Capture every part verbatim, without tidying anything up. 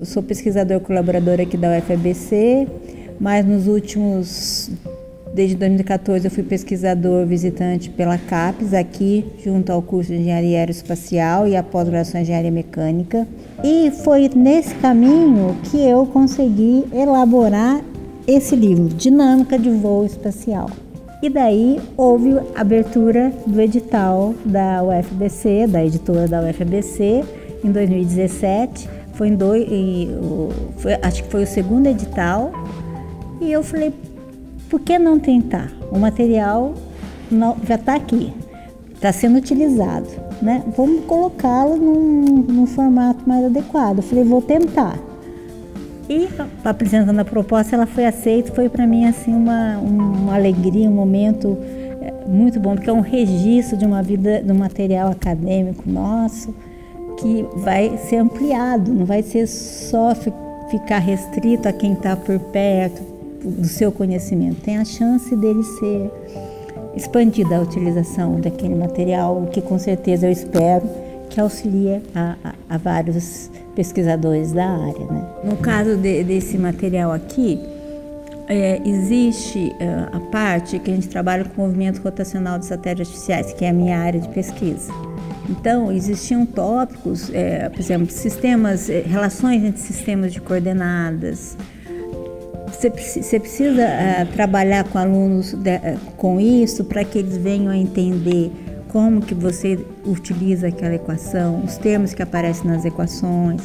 Eu sou pesquisador colaborador aqui da U F A B C, mas nos últimos, desde dois mil e quatorze, eu fui pesquisador visitante pela CAPES, aqui junto ao curso de Engenharia Aeroespacial e a pós-graduação em Engenharia Mecânica. E foi nesse caminho que eu consegui elaborar esse livro, Dinâmica de Voo Espacial. E daí houve a abertura do edital da U F A B C, da editora da U F A B C, em dois mil e dezessete. Foi em dois, e, foi, acho que foi o segundo edital. E eu falei, por que não tentar? O material não, já está aqui, está sendo utilizado, né? Vamos colocá-lo num, num formato mais adequado. Eu falei, vou tentar. E apresentando a proposta, ela foi aceita. Foi para mim assim uma, uma alegria, um momento muito bom, porque é um registro de uma vida, de um material acadêmico nosso, que vai ser ampliado, não vai ser só ficar restrito a quem está por perto do seu conhecimento. Tem a chance dele ser expandida a utilização daquele material, que com certeza eu espero que auxilia a, a, a vários pesquisadores da área, né? No caso de, desse material aqui, é, existe uh, a parte que a gente trabalha com o movimento rotacional de satélites artificiais, que é a minha área de pesquisa. Então, existiam tópicos, é, por exemplo, sistemas, é, relações entre sistemas de coordenadas. Você, você precisa é, trabalhar com alunos de, com isso para que eles venham a entender como que você utiliza aquela equação, os termos que aparecem nas equações.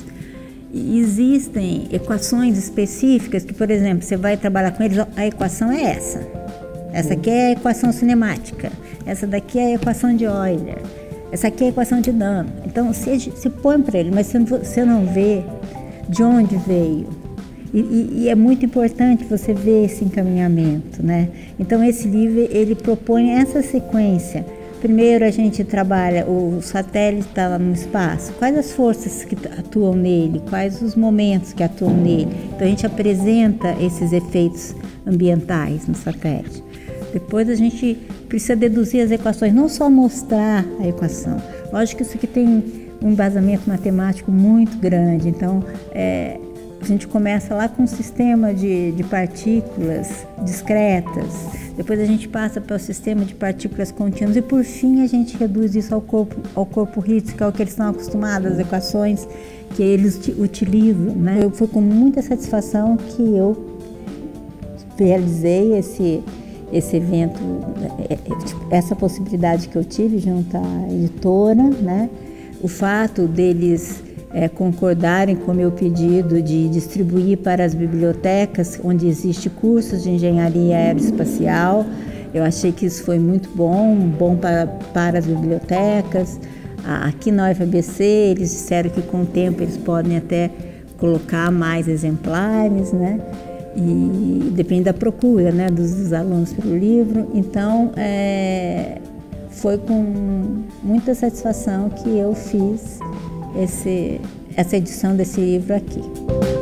E existem equações específicas que, por exemplo, você vai trabalhar com eles, a equação é essa. Essa aqui é a equação cinemática, essa daqui é a equação de Euler. Essa aqui é a equação de Dano. Então, você se põe para ele, mas você não vê de onde veio. E, e, e é muito importante você ver esse encaminhamento, né? Então, esse livro, ele propõe essa sequência. Primeiro, a gente trabalha, o satélite está lá no espaço. Quais as forças que atuam nele? Quais os momentos que atuam nele? Então, a gente apresenta esses efeitos ambientais no satélite. Depois a gente precisa deduzir as equações, não só mostrar a equação. Lógico que isso aqui tem um embasamento matemático muito grande, então é, a gente começa lá com um sistema de, de partículas discretas, depois a gente passa para o sistema de partículas contínuas e por fim a gente reduz isso ao corpo, ao corpo rígido, que é o que eles estão acostumados, as equações que eles utilizam, né? Eu, foi com muita satisfação que eu realizei esse esse evento, essa possibilidade que eu tive junto à editora, né? O fato deles é, concordarem com o meu pedido de distribuir para as bibliotecas onde existe cursos de engenharia aeroespacial, eu achei que isso foi muito bom, bom para, para as bibliotecas. Aqui na U F A B C eles disseram que com o tempo eles podem até colocar mais exemplares, né? E depende da procura, né, dos, dos alunos pelo livro. Então, é, foi com muita satisfação que eu fiz esse, essa edição desse livro aqui.